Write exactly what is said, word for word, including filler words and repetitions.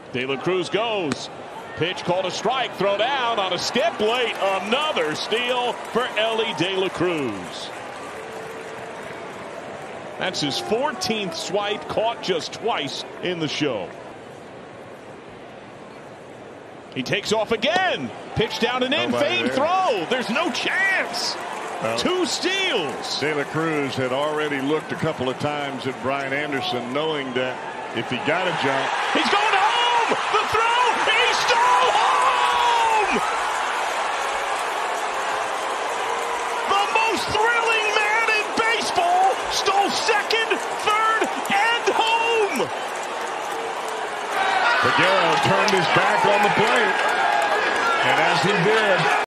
De La Cruz goes. Pitch called a strike. Throw down on a skip late. Another steal for Elly De La Cruz. That's his fourteenth swipe, caught just twice in the show. He takes off again. Pitch down and in. Fade throw. There's no chance. Well, two steals. De La Cruz had already looked a couple of times at Brian Anderson, knowing that if he got a jump. He's going home. The throw. He stole home. The most thrilling man in baseball stole second, third, and home. Figueroa turned his back on the plate, and as he did,